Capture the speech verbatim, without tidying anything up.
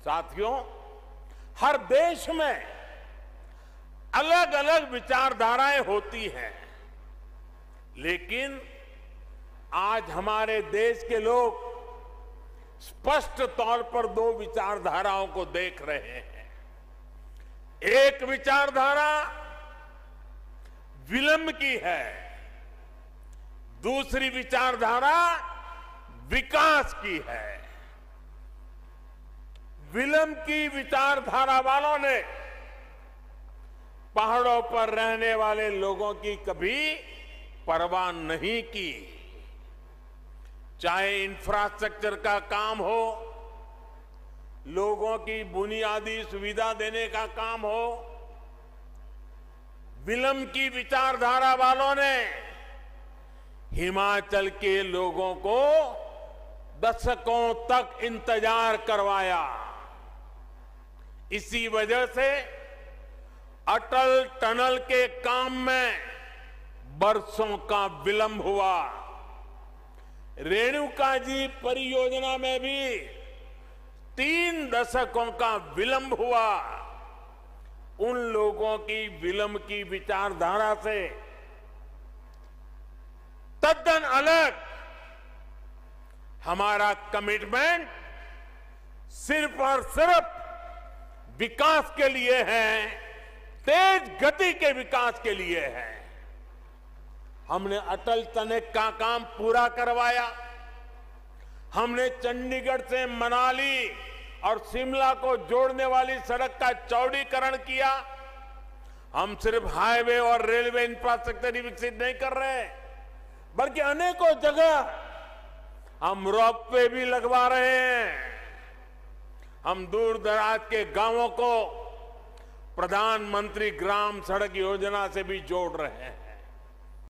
साथियों, हर देश में अलग अलग विचारधाराएं होती हैं, लेकिन आज हमारे देश के लोग स्पष्ट तौर पर दो विचारधाराओं को देख रहे हैं। एक विचारधारा विलंब की है, दूसरी विचारधारा विकास की है। विलंब की विचारधारा वालों ने पहाड़ों पर रहने वाले लोगों की कभी परवाह नहीं की, चाहे इंफ्रास्ट्रक्चर का काम हो, लोगों की बुनियादी सुविधा देने का काम हो। विलंब की विचारधारा वालों ने हिमाचल के लोगों को दशकों तक इंतजार करवाया। इसी वजह से अटल टनल के काम में बरसों का विलंब हुआ। रेणुका जी परियोजना में भी तीन दशकों का विलंब हुआ। उन लोगों की विलंब की विचारधारा से तद्दन अलग हमारा कमिटमेंट सिर्फ और सिर्फ विकास के लिए है, तेज गति के विकास के लिए है। हमने अटल टनल का काम पूरा करवाया। हमने चंडीगढ़ से मनाली और शिमला को जोड़ने वाली सड़क का चौड़ीकरण किया। हम सिर्फ हाईवे और रेलवे इंफ्रास्ट्रक्चर ही विकसित नहीं कर रहे, बल्कि अनेकों जगह हम रोपवे भी लगवा रहे हैं। हम दूर दराज के गांवों को प्रधानमंत्री ग्राम सड़क योजना से भी जोड़ रहे हैं।